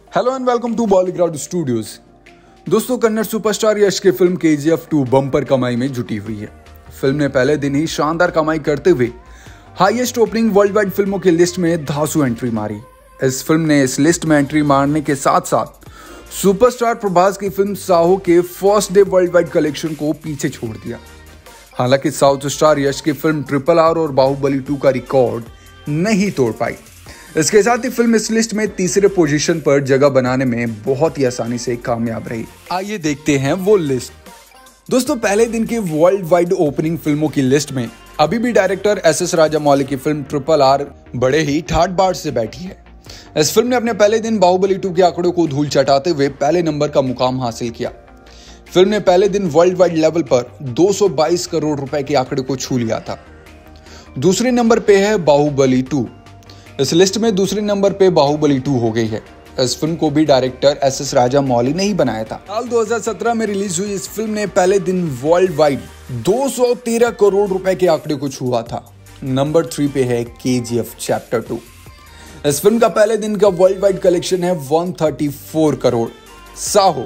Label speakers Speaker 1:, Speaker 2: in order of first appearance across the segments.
Speaker 1: Hello and welcome to बॉलीग्राउड studios. दोस्तों, Kannada superstar यश की फिल्म KGF 2 बम्पर कमाई में जुटी हुई है। फिल्म ने पहले दिन ही शानदार कमाई करते हुए हाईएस्ट ओपनिंग वर्ल्ड वाइड फिल्मों की लिस्ट में धांसू एंट्री मारी। इस फिल्म ने इस लिस्ट में एंट्री मारने के साथ साथ सुपरस्टार प्रभास की फिल्म साहो के first day world wide collection को पीछे छोड़ दिया। हालांकि साउथ स्टार यश की फिल्म RRR और बाहुबली 2 का रिकॉर्ड नहीं तोड़ पाई। इसके साथ ही फिल्म इस लिस्ट में तीसरे पोजीशन पर जगह बनाने में बहुत ही आसानी से कामयाब रही। आइए देखते हैं वो लिस्ट। दोस्तों, पहले दिन की वर्ल्ड वाइड ओपनिंग फिल्मों की लिस्ट में अभी भी डायरेक्टर SS राजामौली की फिल्म RRR बड़े ही ठाट बाट से बैठी है। इस फिल्म ने अपने पहले दिन बाहुबली 2 के आंकड़ों को धूल चटाते हुए पहले नंबर का मुकाम हासिल किया। फिल्म ने पहले दिन वर्ल्ड वाइड लेवल पर 222 करोड़ रुपए के आंकड़े को छू लिया था। दूसरे नंबर पे है बाहुबली 2। इस लिस्ट में दूसरे नंबर पे बाहुबली 2 हो गई है। इस फिल्म को भी डायरेक्टर SS राजामौली ने ही बनाया था। साल 2017 में रिलीज हुई इस फिल्म ने पहले दिन वर्ल्ड वाइड 213 करोड़ रुपए के आंकड़े को छुआ था। नंबर 3 पे है KGF चैप्टर 2। इस फिल्म का पहले दिन का वर्ल्ड वाइड कलेक्शन है 134 करोड़। साहो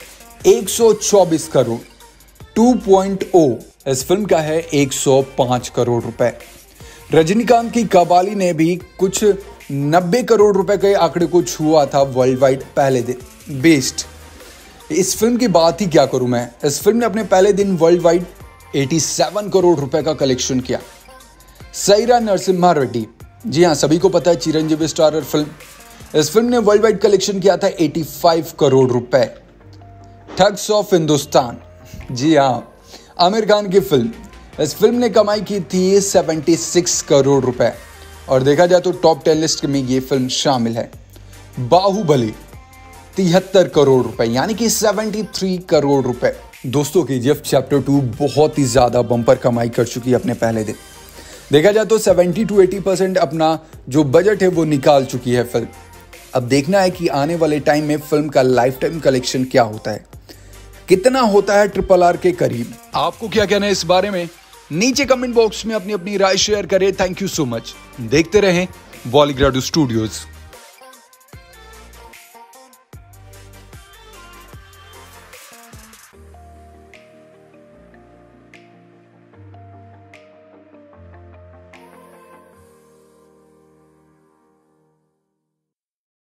Speaker 1: 124 करोड़। 2.0 इस फिल्म का है 105 करोड़ रुपए। रजनीकांत की कबाली ने भी कुछ 90 करोड़ रुपए के आंकड़े को छुआ था वर्ल्ड वाइड पहले दिन। बेस्ट, इस फिल्म की बात ही क्या करूं मैं। इस फिल्म ने अपने पहले दिन वर्ल्ड वाइड 87 करोड़ रुपए का कलेक्शन किया। सैरा नरसिम्हा रेड्डी, जी हां, सभी को पता है, चिरंजीवी स्टारर फिल्म। इस फिल्म ने वर्ल्ड वाइड कलेक्शन किया था 85 करोड़ रुपए। ठग्स ऑफ हिंदुस्तान, जी हां, आमिर खान की फिल्म। इस फिल्म ने कमाई की थी 76 करोड़ रुपए और देखा जाए तो टॉप 10 लिस्ट में ये फिल्म शामिल है। बाहुबली 73 करोड़ रुपए, यानी कि 73 करोड़ रुपए। दोस्तों, KGF चैप्टर 2 बहुत ही ज्यादा बम्पर कमाई कर चुकी है अपने पहले दिन। देखा जाए तो 70 to 80% अपना जो बजट है वो निकाल चुकी है फिल्म। अब देखना है कि आने वाले टाइम में फिल्म का लाइफ टाइम कलेक्शन क्या होता है, कितना होता है RRR के करीब। आपको क्या कहना है इस बारे में? नीचे कमेंट बॉक्स में अपनी राय शेयर करें। Thank you so much. देखते रहें बॉलीग्राउड स्टूडियोज।